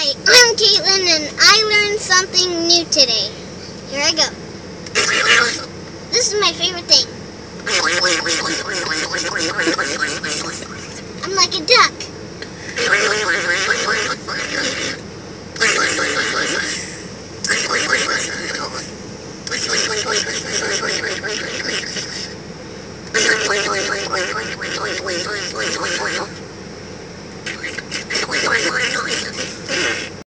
Hi, I'm Caitlin, and I learned something new today. Here I go. This is my favorite thing. I'm like a duck.